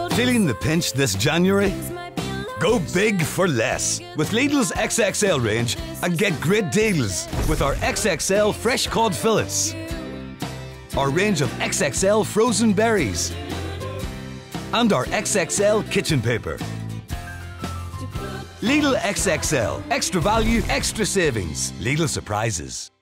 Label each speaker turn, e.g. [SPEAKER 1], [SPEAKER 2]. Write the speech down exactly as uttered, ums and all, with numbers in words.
[SPEAKER 1] Feeling the pinch this January? Go big for less with Lidl's X X L range and get great deals with our X X L fresh cod fillets, our range of X X L frozen berries, and our X X L kitchen paper. Lidl X X L. Extra value, extra savings. Lidl surprises.